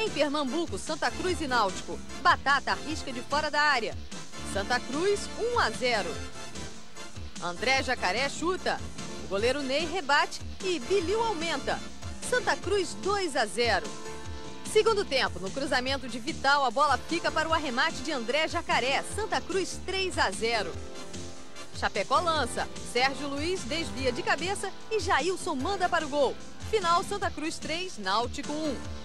Em Pernambuco, Santa Cruz e Náutico. Batata arrisca de fora da área. Santa Cruz, 1-0. André Jacaré chuta. O goleiro Ney rebate e Bilil aumenta. Santa Cruz, 2-0. Segundo tempo, no cruzamento de Vital, a bola fica para o arremate de André Jacaré. Santa Cruz, 3-0. Chapecó lança. Sérgio Luiz desvia de cabeça e Jailson manda para o gol. Final, Santa Cruz 3, Náutico 1.